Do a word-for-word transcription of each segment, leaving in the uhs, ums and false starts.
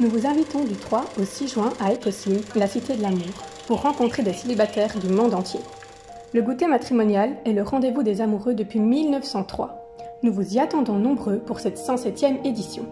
Nous vous invitons du trois au six juin à Écossyne, la cité de l'amour, pour rencontrer des célibataires du monde entier. Le goûter matrimonial est le rendez-vous des amoureux depuis mille neuf cent trois. Nous vous y attendons nombreux pour cette cent septième édition.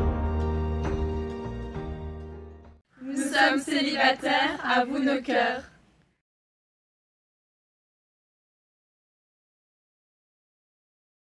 Nous sommes célibataires, à vous nos cœurs.